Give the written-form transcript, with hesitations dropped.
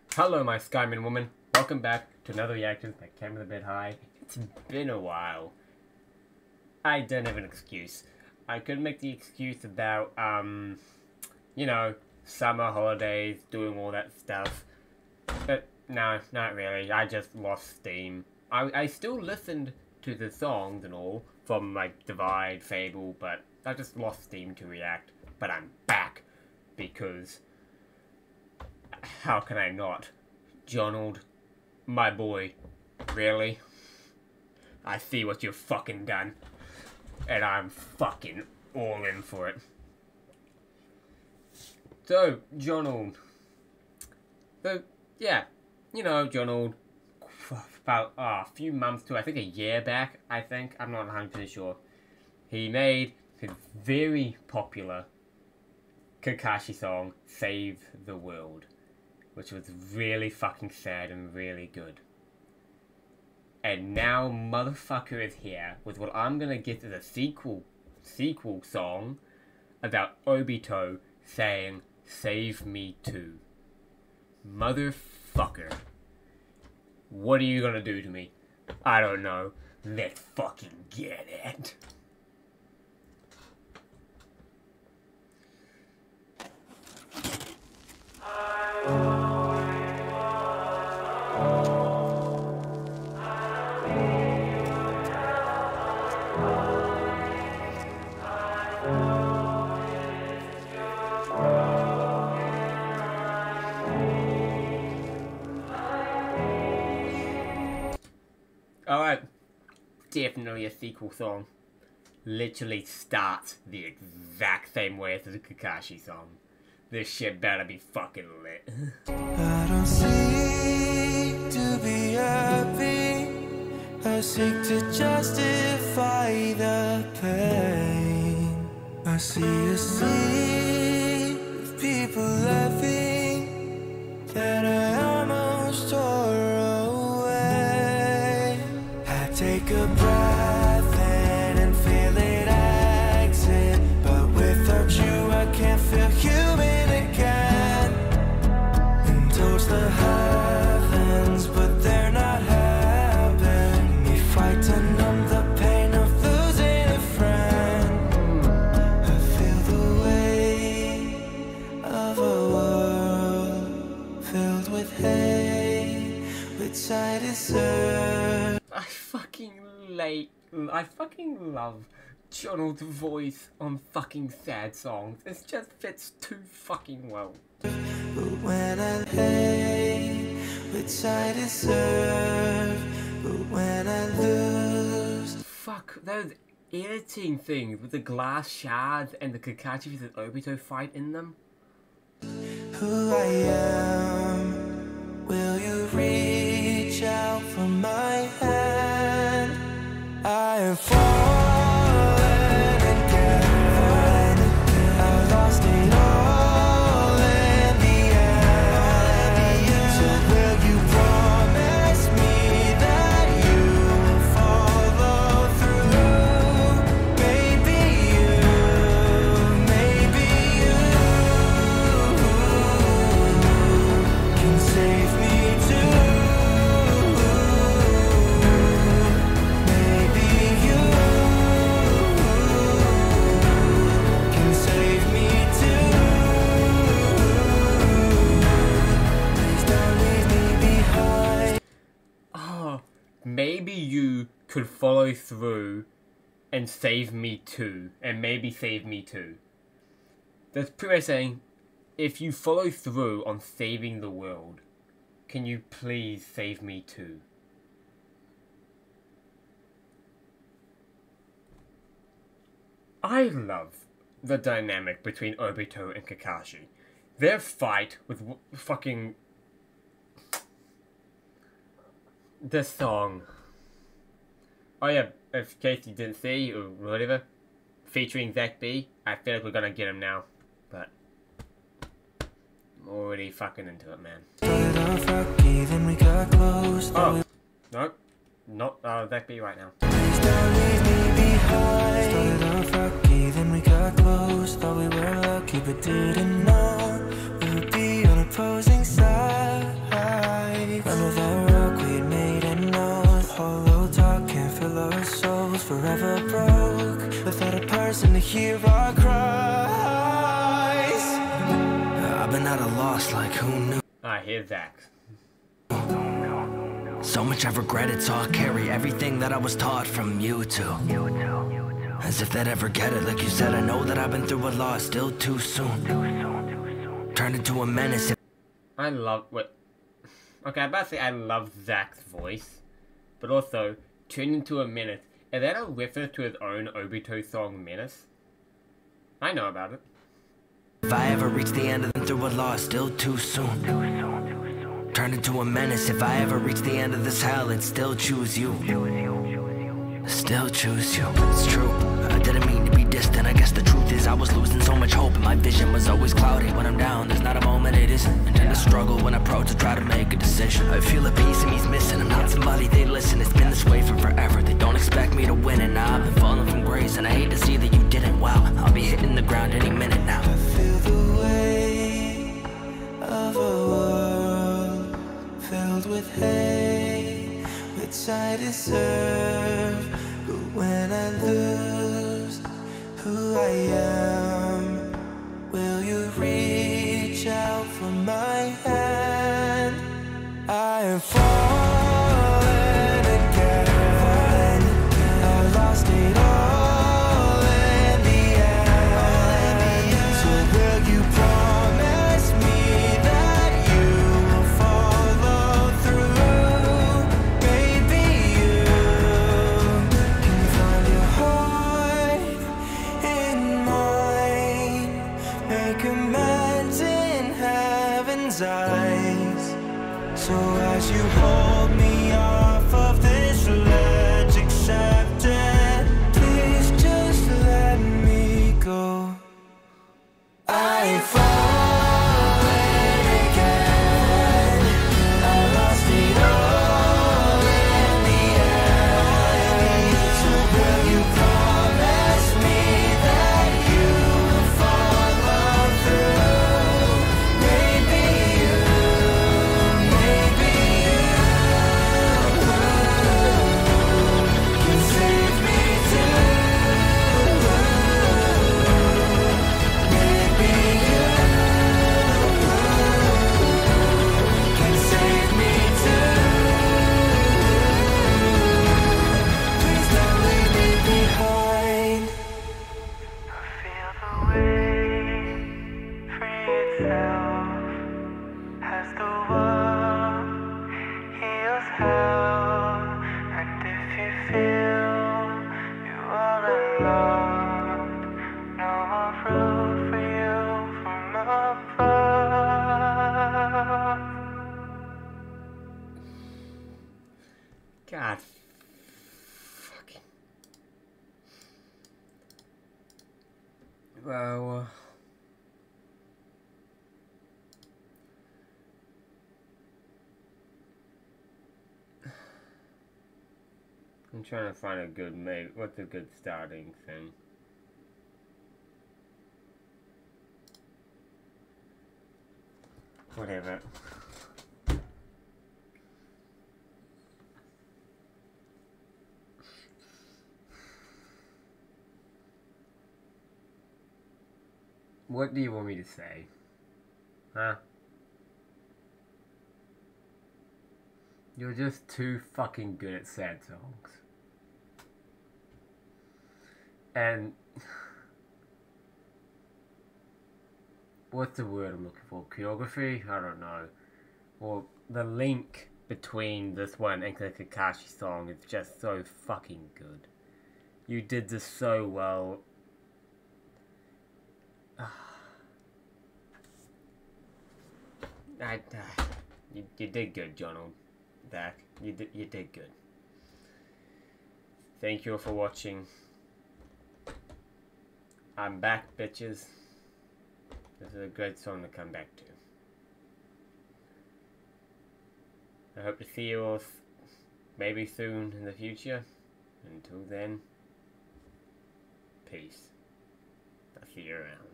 Hello my Skyman woman, welcome back to another reaction. My camera's a bit high. It's been a while. I don't have an excuse. I could make the excuse about, you know, summer holidays, doing all that stuff. But no, not really. I just lost steam. I still listened to the songs and all from like Divide, Fable, but I just lost steam to react. But I'm back because how can I not? Johnald, my boy, really? I see what you've fucking done, and I'm fucking all in for it. So, Johnald. So, yeah, you know, Johnald, about a few months to, I think a year back, I'm not 100% sure, he made his very popular Kakashi song, Save the World, which was really fucking sad and really good. And now motherfucker is here with what I'm gonna get as a sequel song about Obito saying, "Save me too." Motherfucker. What are you gonna do to me? I don't know. Let's fucking get it. Alright, definitely a sequel song. Literally starts the exact same way as the Kakashi song. This shit better be fucking lit. I don't seek to be happy. I seek to justify the pain. I see a sea of people laughing that I almost tore away. I take a breath in and feel it exit, but without you I can't feel human again. And towards the heavens, but they're not helping me fight to numb the pain of losing a friend. I feel the weight of a world filled with hate, which I deserve. I fucking love Johnald's voice on fucking sad songs. It just fits too fucking well. But when I hate, which I deserve, but when I lose. Fuck, those editing things with the glass shards and the Kakashi vs Obito fight in them. Who I am, will you reach out for my hand? I have fallen again. I lost it all in the end. So will you promise me that you will follow through? Maybe you can save me too. Maybe you could follow through and save me too, and maybe save me too. That's pretty much saying, if you follow through on saving the world, can you please save me too? I love the dynamic between Obito and Kakashi. Their fight with fucking the song. Oh yeah, in case you didn't see or whatever, featuring Zach B. I feel like we're gonna get him now, but I'm already fucking into it, man. Oh, nope, not Zach B right now. Started off rocky, then we got close. Thought we were lucky, but didn't know we would be on opposing sides. hear our cries. I've been at a loss, like who knew? I hear Zach. So much I've regretted, so I'll carry everything that I was taught from you two. As if they'd ever get it, like you said, I know that I've been through a lot, still too soon. Turned into a menace. I love, what? Okay, I'm about to say I love Zach's voice, but also, turned into a menace. Is that a reference to his own Obito song, Menace? I know about it. If I ever reach the end of them through a loss, still too soon. Turned into a menace. If I ever reach the end of this hell, I'd still choose you. Still choose you. It's true, I didn't mean to be distant. I guess the truth is I was losing so much hope, and my vision was always cloudy. When I'm down, there's not a moment it isn't. And tend to struggle when I approach to try to make a decision. I feel a piece of me's missing. I'm not somebody they listen. It's been this way for forever. They don't expect me to win, and now I've been falling from grace. And I hate to see that you didn't. Wow, I'll be hitting the ground any minute now. I feel the weight of a world filled with hate, which I deserve. But when I lose who I am, will you reach out for my hand? I am falling again. I lost it all in the end. So will you promise me that you will follow through? Maybe you can find your heart in mine, make amends in heaven's eyes. So as you hold me off of this ledge, accept it. Please just let me go. I fallen again. I lost it all in the end. So will you promise me that you will follow through? Maybe you can save me too. Maybe you can save me too. Please don't leave me behind. I feel the weight free itself as the world heals hell. And if you feel you are alone, no more room for you from above. God. Fucking. Well. I'm trying to find a good mate. What's a good starting thing? Whatever. What do you want me to say? Huh? You're just too fucking good at sad songs. And what's the word I'm looking for? Choreography? I don't know. Well, the link between this one and the Kakashi song is just so fucking good. You did this so well. You did good, Johnald. Zach, you did good. Thank you all for watching. I'm back, bitches. This is a great song to come back to. I hope to see you all maybe soon in the future. Until then, peace. I'll see you around.